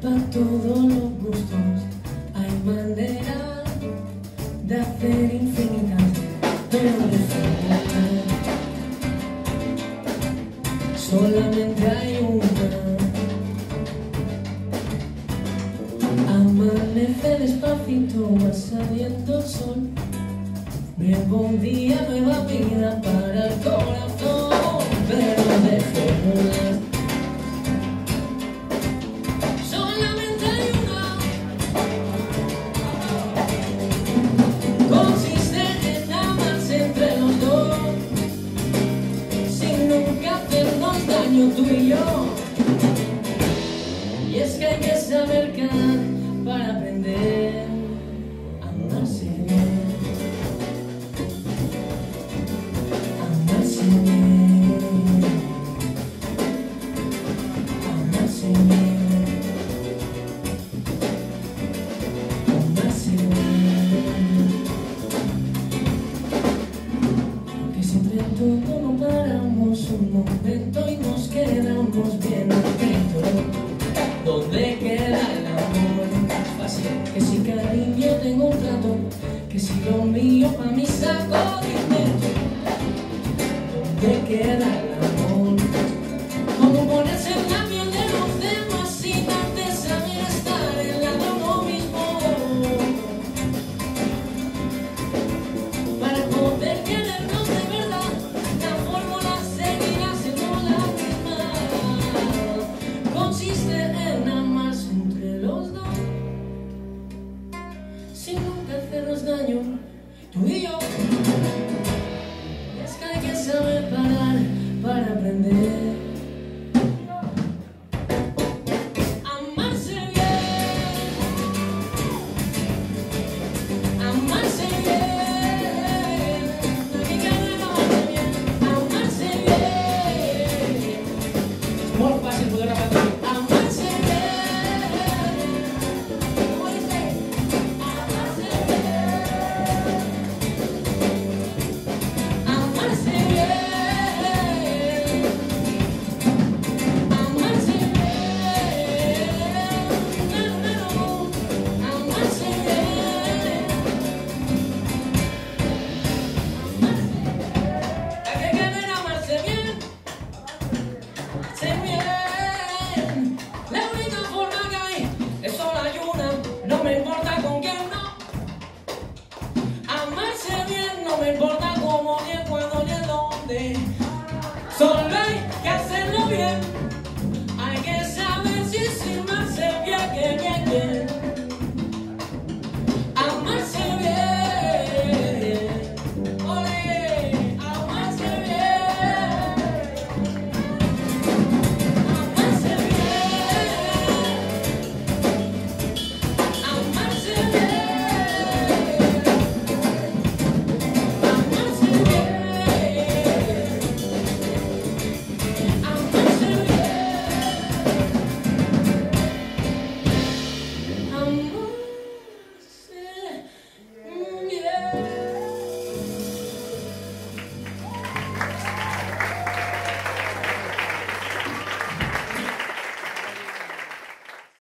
para todos los gustos hay manera de hacer infinitas, pero de fallar solamente hay una. Amanece despacito, va saliendo el sol, nuevo día, nueva vida para el corazón, pero de fórmulas solamente hay una. Consiste en amarse entre los dos, sin nunca hacernos daño tú y yo. Y es que hay que saber cada para aprender a amarse bien, amarse bien, amarse bien, amarse bien. Porque siempre todo no paramos un momento y nos quedamos bien atentos. ¿Dónde queda el amor? Fácil, que si cariño tengo un trato, que si lo mío pa' mí saco dinero. ¿Dónde queda el amor? ¿Cómo ponerse en la piel de los demás sin antes saber estar en la de uno mismo? Para poder querernos de verdad, la fórmula seguirá siendo la misma. Consiste en amarse entre los dos, sin nunca hacernos daño, tú y yo. Y es que hay que saber parar para aprender. Amarse bien, amarse bien, aquí quieren amarse bien, amarse bien. Es muy fácil poder repetir. Amarse bien, ¿cómo dice? Amarse bien, amarse bien, amarse bien, amarse bien. Hay que querer amarse bien, amarse bien. La única forma que hay es solo hay una, no me importa con quién, no. Amarse bien, no me importa cómo, ni el cuándo, ni el dónde.